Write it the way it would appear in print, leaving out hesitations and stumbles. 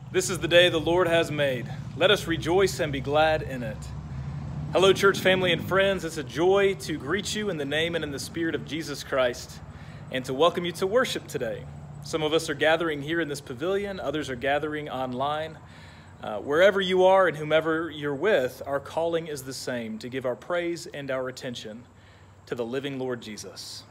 This is the day the Lord has made. Let us rejoice and be glad in it. Hello, church family and friends. It's a joy to greet you in the name and in the spirit of Jesus Christ and to welcome you to worship today. Some of us are gathering here in this pavilion. Others are gathering online. Wherever you are and whomever you're with, our calling is the same, to give our praise and our attention to the living Lord Jesus.